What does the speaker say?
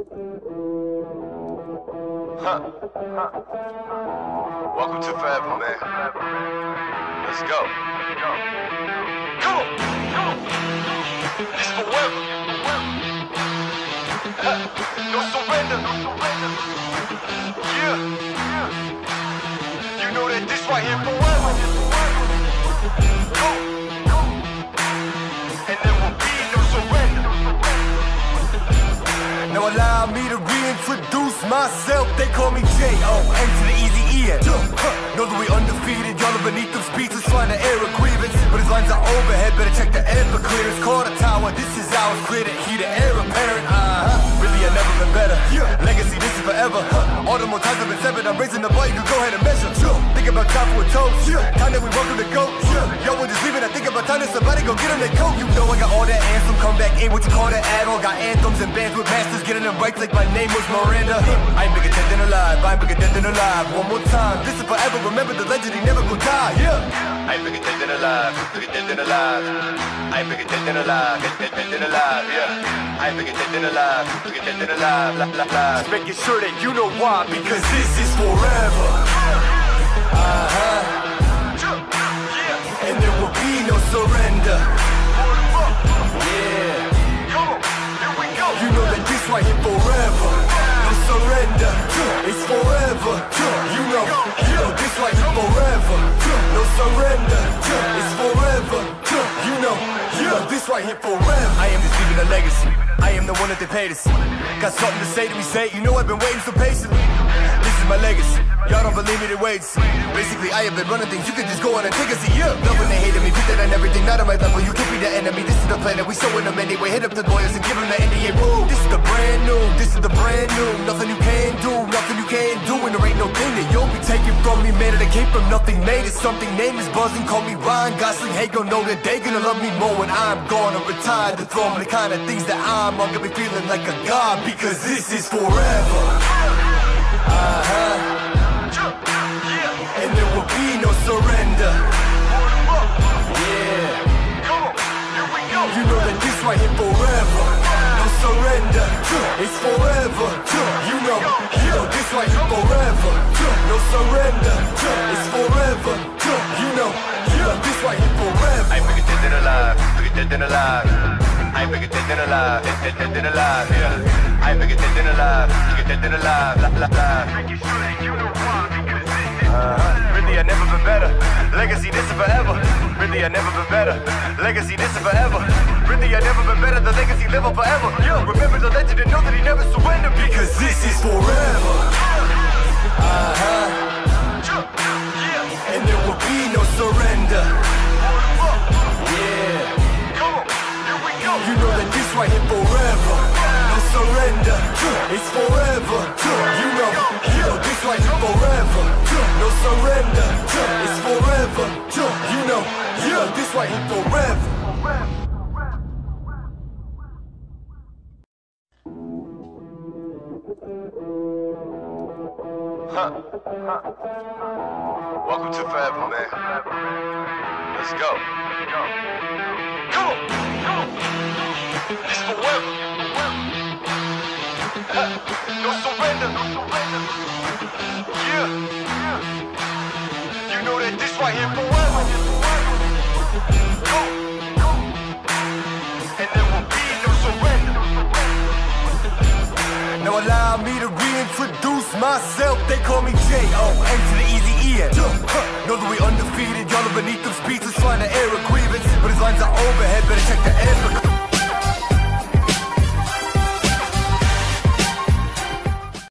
Welcome to forever, man. Let's go. Come on. This forever. No surrender. Yeah. You know that this right here forever. And there will be no surrender. Now allow me to reintroduce myself. They call me J.O.N. to the easy E-N. Know that we undefeated. Y'all are beneath them speeches trying to air a grievance, but his lines are overhead. Better check the air for clearance. Call the tower. This is ours. Clear the heat. The air apparent. Really, I've never been better. Legacy, this is forever. All the more times I've been severed. I'm raising the bar. You can go ahead and measure. Think about time for a toast. Time that we welcome to go. Yo, we're just leaving. I think about time that somebody go get them their coat. You know I got all that anthem. Come back in. What you call that add-on? Got anthems and bands with masters. Getting them right like my name was Miranda. I ain't bigger dead than alive. I ain't bigger dead than alive. One more time. This is forever. Remember the legend. He never gon' die. Yeah. I ain't bigger dead than alive. Bigger dead than alive. I ain't bigger dead than alive. Dead than alive. Yeah. I ain't bigger dead than alive. Bigger dead than alive. Just making sure that you know why. Because this is forever. And there will be no surrender. Yeah. You know that this right here forever. No surrender. It's forever. You know this right here forever. No surrender. It's forever. You know this right here forever. I am just leaving a legacy. I am the one that they paid to see. Got something to say to me, say. You know I've been waiting so patiently. This is my legacy. Y'all don't believe me, then wait and see. Basically, I have been running things. You can just go on and take a seat. Yeah. Love when they hated me, put that on everything. Not on my level. You can't be the enemy. This is the plan that we showing them anyway. Hit up the lawyers and give them the NDA. Woo! This is the brand new. This is the brand new. Nothing you can do. Nothing you can do. And there ain't no thing that you'll be taking from me. Man, that came from nothing. Made it something. Name is buzzing. Call me Ryan Gosling. Hey, gon' know that they gonna love me more when I'm gone or retired. The throne, the kind of things that I'm gonna be feeling like a god. Because this is forever. And there will be no surrender. Yeah. You know that this right here forever. No surrender. It's forever. You know this right here forever. No surrender. It's forever. You know this right here forever. I ain't bigger dead than alive. Bigger dead than alive. I ain't bigger dead than alive. Dead than alive. Yeah. I ain't bigger dead than alive. Bigger dead than alive. Making sure that you know why. Really, I never been better. Legacy, this is forever. Really, I never been better. Legacy, this is forever. Really, I never been better. The legacy live on forever. Yo, remember the legend and know that he never surrendered. Because this is forever. And there will be no surrender. Yeah. You know that this right here forever. No surrender. It's forever. You know this right here forever. No surrender. It's forever. You know this right here forever. Welcome to forever, man. Let's go. Come on. This forever. No surrender. Yeah. You know that this right here forever. And there will be no surrender. Now allow me to reintroduce myself. They call me J.O.N. to the easy E-N. Know that we undefeated. Y'all are beneath them speeches trying to air a grievance, but his lines are overhead. Better check the